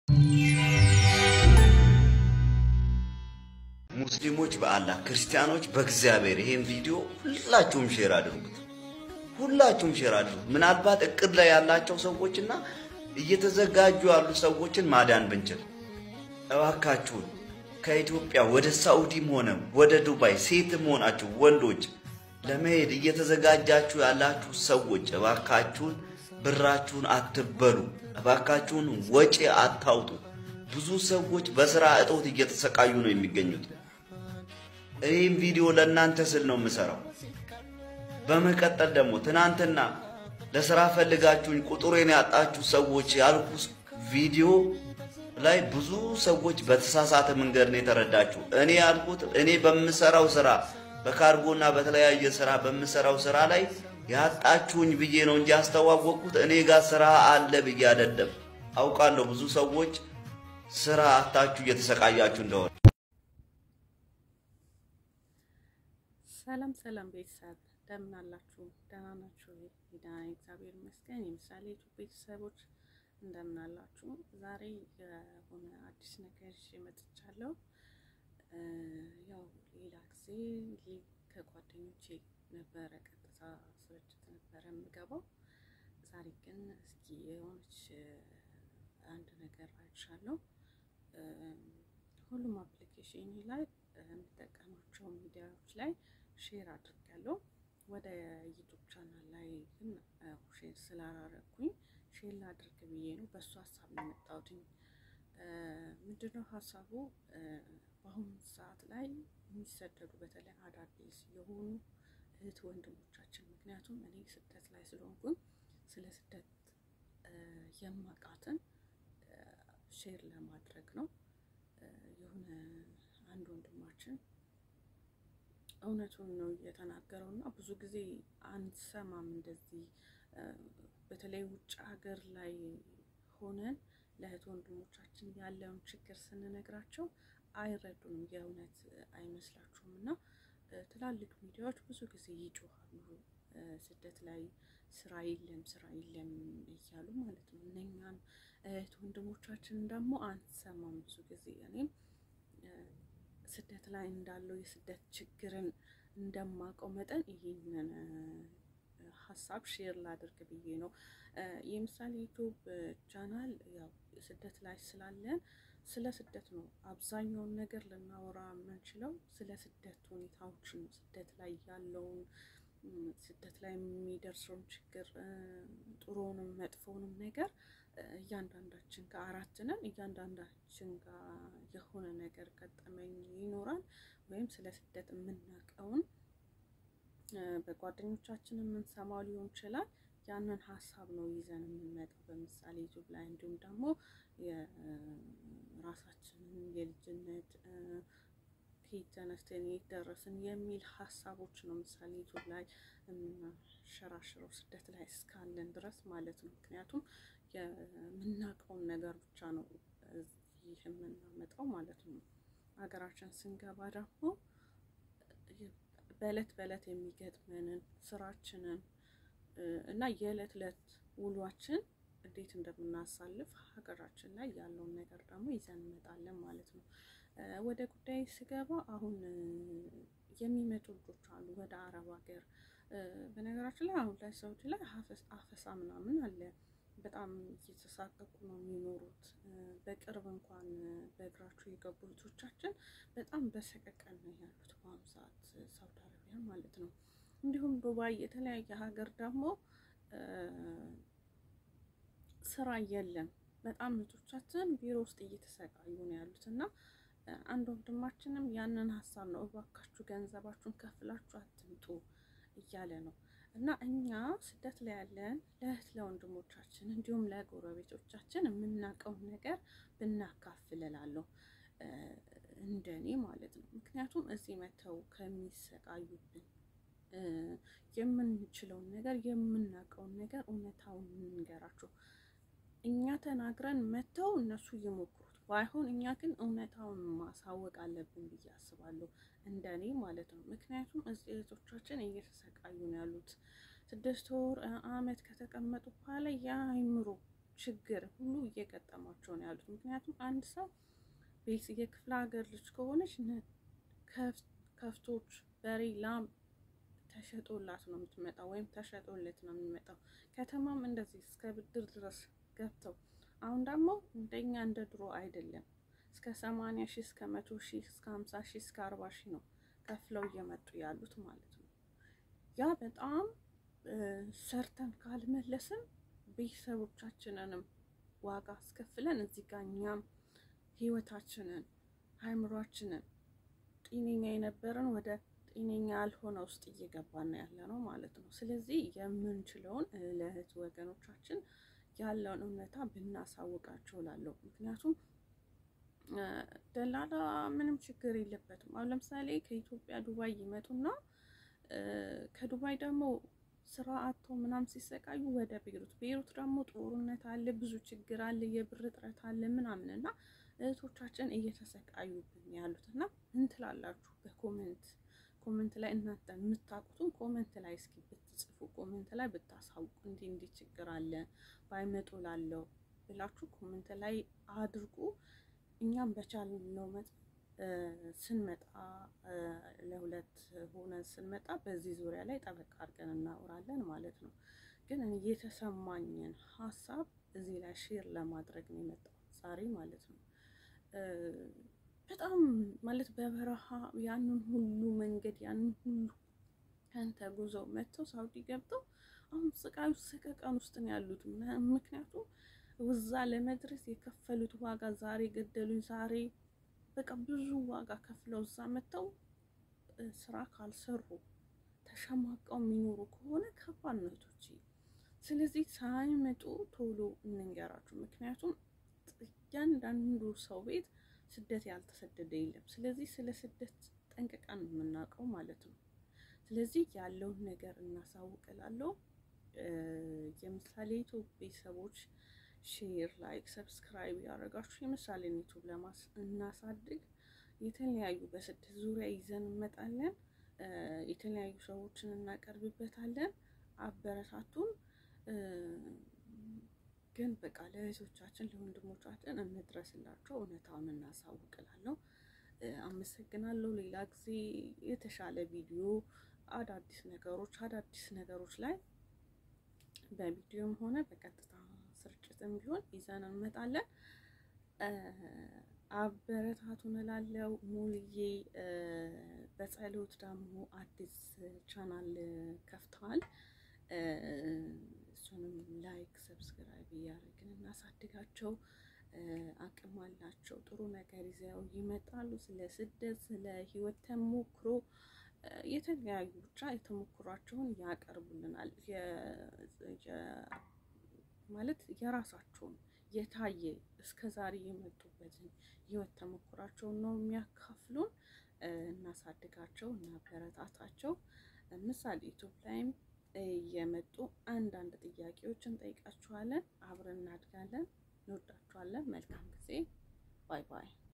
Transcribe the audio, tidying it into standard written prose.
ሙስሊሞች በአላህ ክርስቲያኖች በእግዚአብሔር ይሄን ቪዲዮ ሁላችሁም ሼር አድርጉት። ሁላችሁም ሼር አድርጉት። ምናልባት እቅድ ላይ ያላቸው ሰዎችና እየተዘጋጁ ያሉ ሰዎችን ማዳን ብንችል እባካችሁን ከኢትዮጵያ ወደ ሳውዲም ሆነ ወደ ዱባይ ሴትም ሆናችሁ ወንዶች ለመሄድ እየተዘጋጃችሁ ያላችሁ ሰዎች እባካችሁን ብራችሁን አትበሉ። እባካችሁን ወጪ አታውጡ። ብዙ ሰዎች በስራ እጦት እየተሰቃዩ ነው የሚገኙት። ይህን ቪዲዮ ለእናንተ ስል ነው የምሰራው። በመቀጠል ደግሞ ትናንትና ለስራ ፈልጋችሁኝ ቁጥሬን ያጣችሁ ሰዎች ያልኩት ቪዲዮ ላይ ብዙ ሰዎች በተሳሳተ መንገድ ነው የተረዳችሁ። እኔ ያልኩት እኔ በመሰራው ስራ በካርጎና በተለያየ ስራ በመሰራው ስራ ላይ ያጣችሁኝ ብዬ ነው እንጂ አስተዋወቅኩት እኔ ጋር ስራ አለ ብዬ አይደለም። አውቃለሁ ብዙ ሰዎች ስራ አጣችሁ እየተሰቃያችሁ እንደሆነ። ሰላም ቤተሰብ እንደምን አላችሁ? ደህና ናችሁ? ደህና እግዚአብሔር ይመስገን። የምሳሌ ቤተሰቦች እንደምን አላችሁ? ዛሬ የሆነ አዲስ ነገር ይዤ መጥቻለሁ። ያው ሌላ ጊዜ ከጓደኞቼ ነበረ ቀጥታ ስርጭት ነበረ የምገባው። ዛሬ ግን እስኪ የሆነች አንድ ነገር አይቻለሁ። ሁሉም አፕሊኬሽን ላይ የምጠቀማቸው ሚዲያዎች ላይ ሼር አድርጋለሁ። ወደ ዩቲዩብ ቻናል ላይ ግን ሼር ስላላረኩኝ ሼር ላድርግ ብዬ ነው። በሱ ሐሳብ ነው የመጣሁት። ምንድነው ሐሳቡ? በአሁኑ ሰዓት ላይ የሚሰደዱ በተለይ አዳዲስ የሆኑ እህት ወንድሞቻችን፣ ምክንያቱም እኔ ስደት ላይ ስለሆንኩኝ ስለ ስደት የማውቃትን ሼር ለማድረግ ነው። የሆነ አንድ ወንድማችን እውነቱን ነው የተናገረውና ብዙ ጊዜ አንሰማም እንደዚህ በተለይ ውጭ ሀገር ላይ ሆነን ለእህት ወንድሞቻችን ያለውን ችግር ስንነግራቸው አይረዱንም። የእውነት አይመስላችሁምና ትላልቅ ሚዲያዎች ብዙ ጊዜ ይጮሃሉ ስደት ላይ ስራ የለም እያሉ ማለት ነው። እነኛን እህት ወንድሞቻችን ደግሞ አንሰማም ብዙ ጊዜ። እኔም ስደት ላይ እንዳለው የስደት ችግርን እንደማውቀው መጠን ይሄንን ሐሳብ ሼር ላድርግ ብዬ ነው። የምሳሌ ዩቲዩብ ቻናል ያው ስደት ላይ ስላለን ስለ ስደት ነው አብዛኛውን ነገር ልናወራ የምንችለው። ስለ ስደት ሁኔታዎች ነው። ስደት ላይ ያለውን ስደት ላይ የሚደርሰውን ችግር ጥሩንም መጥፎንም ነገር እያንዳንዳችን ጋር አራት ነን። እያንዳንዳችን ጋር የሆነ ነገር ገጠመኝ ይኖራል ወይም ስለ ስደት የምናውቀውን በጓደኞቻችን የምንሰማው ሊሆን ይችላል። ያንን ሐሳብ ነው ይዘን የምንመጣው በምሳሌ ዩቲዩብ ላይ። እንዲሁም ደግሞ የራሳችንን የልጅነት ከየት ተነስተን የት ደረስን የሚል ሐሳቦች ነው ምሳሌ ዩቲዩብ ላይ የምናሸራሽረው ስደት ላይ እስካለን ድረስ ማለት ነው። ምክንያቱም የምናውቀውን ነገር ብቻ ነው እዚህ የምናመጣው ማለት ነው። ሀገራችን ስንገባ ደግሞ በእለት የሚገጥመንን ስራችንን እና የእለት ውሏችን እንዴት እንደምናሳልፍ ሀገራችን ላይ ያለውን ነገር ደግሞ ይዘን እንመጣለን ማለት ነው። ወደ ጉዳይ ስገባ አሁን የሚመጡ ልጆች አሉ ወደ አረብ ሀገር። በነገራችን ላይ አሁን ላይ ሰዎች ላይ አፈሳ ምናምን አለ። በጣም እየተሳቀቁ ነው የሚኖሩት። በቅርብ እንኳን በእግራቸው የገቡ ልጆቻችን በጣም በሰቀቀን ነው ያሉት በአሁኑ ሰዓት ሳውዲ አረቢያ ማለት ነው። እንዲሁም ዱባይ የተለያየ ሀገር ደግሞ ስራ የለም። በጣም ልጆቻችን ቢሮ ውስጥ እየተሰቃዩ ነው ያሉትና አንድ ወንድማችንም ያንን ሐሳብ ነው እባካችሁ ገንዘባችሁን ከፍላችሁ አትምጡ እያለ ነው። እና እኛ ስደት ላይ ያለን ለእህት ለወንድሞቻችን እንዲሁም ለጎረቤቶቻችን የምናውቀው ነገር ብናካፍል እላለሁ እንደኔ ማለት ነው። ምክንያቱም እዚህ መተው ከሚሰቃዩብን የምንችለውን ነገር የምናውቀውን ነገር እውነታውን እንንገራቸው። እኛ ተናግረን መተው እነሱ ይሞክሩት ባይሆን እኛ ግን እውነታውን ማሳወቅ አለብን ብዬ አስባለሁ እንደኔ ማለት ነው። ምክንያቱም እዚህ እህቶቻችን እየተሰቃዩ ነው ያሉት። 6 ወር አመት ከተቀመጡ በኋላ የአእምሮ ችግር ሁሉ እየገጠማቸው ነው ያሉት። ምክንያቱም አንድ ሰው ቤት የክፍለ ሀገር ልጅ ከሆነች ከፍቶች፣ በሬ፣ ላም ተሸጦላት ነው የምትመጣው ወይም ተሸጦለት ነው የሚመጣው። ከተማም እንደዚህ እስከ ብድር ድረስ ገብተው አሁን ደግሞ እንደኛ እንደ ድሮ አይደለም። እስከ 80 ሺህ እስከ 100 ሺህ እስከ 50 ሺህ እስከ 40 ሺህ ነው ከፍለው እየመጡ ያሉት ማለት ነው። ያ በጣም ሰርተን ካልመለስን ቤተሰቦቻችንንም ዋጋ አስከፍለን እዚህ ጋር እኛም ህይወታችንን አእምሯችንን ጤነኛ የነበረን ወደ ጤነኛ ያልሆነ ውስጥ እየገባን ያለ ነው ማለት ነው። ስለዚህ የምንችለውን ለእህት ወገኖቻችን ያለውን እውነታ ብናሳውቃቸው እላለሁ። ምክንያቱም ደላላ ምንም ችግር የለበትም። አሁን ለምሳሌ ከኢትዮጵያ ዱባይ ይመጡና ከዱባይ ደግሞ ስራ አጥተው ምናምን ሲሰቃዩ ወደ ቤይሩት ደግሞ ጦርነት አለ፣ ብዙ ችግር አለ፣ የብር እጥረት አለ ምናምን እና እህቶቻችን እየተሰቃዩብን ያሉት እና ምን ትላላችሁ? በኮሜንት ላይ እናንተ የምታውቁትን ኮሜንት ላይ እስኪ ብትጽፉ፣ ኮሜንት ላይ ብታሳውቁ፣ እንዲህ ችግር አለ ባይመጡ ላለው ብላችሁ ኮሜንት ላይ አድርጉ። እኛም በቻልነው መጠን ስንመጣ ለሁለት ሆነን ስንመጣ በዚህ ዙሪያ ላይ ጠበቅ አድርገን እናወራለን ማለት ነው። ግን እኔ የተሰማኝን ሀሳብ እዚህ ላይ ሼር ለማድረግ ነው የመጣው ዛሬ ማለት ነው። በጣም ማለት በበረሃ ያንን ሁሉ መንገድ ያንን ሁሉ ተጉዘው መጥተው ሳውዲ ገብተው አሁን ሰቀቀን ውስጥ ነው ያሉት። ምክንያቱም እዛ ለመድረስ የከፈሉት ዋጋ ዛሬ ገደሉኝ፣ ዛሬ በቃ ብዙ ዋጋ ከፍለው እዛ መጥተው ስራ ካልሰሩ ተሸማቀው የሚኖሩ ከሆነ ከባድ ነው እህቶቼ። ስለዚህ ሳይመጡ ቶሎ እንንገራችሁ። ምክንያቱም እያንዳንዱ ሰው ቤት ስደት ያልተሰደደ የለም። ስለዚህ ስለ ስደት ጠንቅቀን የምናውቀው ማለት ነው። ስለዚህ ያለውን ነገር እናሳውቅላለሁ። የምሳሌ ዩቲዩብ ቤተሰቦች ሼር፣ ላይክ፣ ሰብስክራይብ ያደረጋችሁ የምሳሌን ዩቲዩብ እናሳድግ። የተለያዩ በስደት ዙሪያ ይዘን እንመጣለን። የተለያዩ ሰዎችን እናቀርብበታለን። አበረታቱን። ግን በቃ ለእህቶቻችን ለወንድሞቻችን እንድረስላቸው፣ እውነታውን እናሳውቅላለሁ። አመሰግናለሁ። ሌላ ጊዜ የተሻለ ቪዲዮ አዳዲስ ነገሮች ላይ በቪዲዮም ሆነ በቀጥታ ስርጭትም ቢሆን ይዘን እንመጣለን። አበረታቱን እላለሁ። ሙሉዬ በጸሎት ደግሞ አዲስ ቻናል ከፍተዋል። እሱንም ላይክ ሰብስክራይብ እያደረግን እናሳድጋቸው። አቅም አላቸው፣ ጥሩ ነገር ይዘው ይመጣሉ። ስለ ስደት፣ ስለ ህይወት ተሞክሮ የተለያዩ ብቻ የተሞክሯቸውን ያቀርቡልናል። ማለት የራሳቸውን የታየ እስከዛሬ የመጡበትን ህይወት ተሞክሯቸውን ነው የሚያካፍሉን። እናሳድጋቸው፣ እናበረታታቸው። ምሳሌ ዩቲዩብ ላይም የመጡ አንዳንድ ጥያቄዎችን ጠይቃችኋለን። አብረን እናድጋለን። እንወዳችኋለን። መልካም ጊዜ። ባይ ባይ።